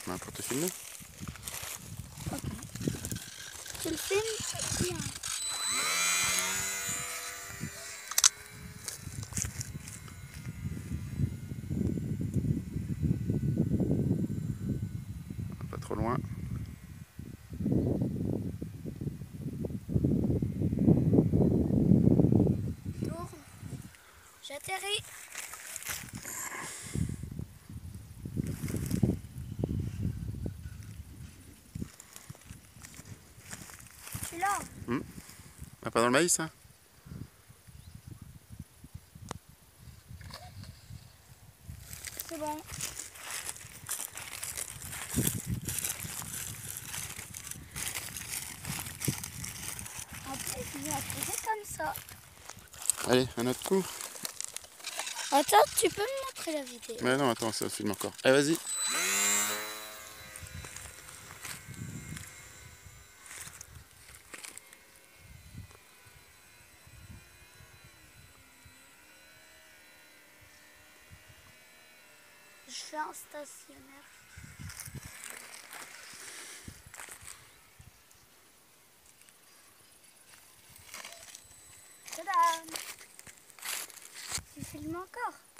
Ben, pour te filmer. Ok. Tu le filmes? Bien. Pas trop loin. Tourne. J'atterris. Je suis là. Ah, pas dans le maïs, hein? C'est bon. En plus, je vais atterrir comme ça. Allez, un autre coup. Attends, tu peux me montrer la vidéo? Mais non, attends, ça filme encore. Allez, vas-y. Je fais un stationnaire. Tadam! Tu filmes encore?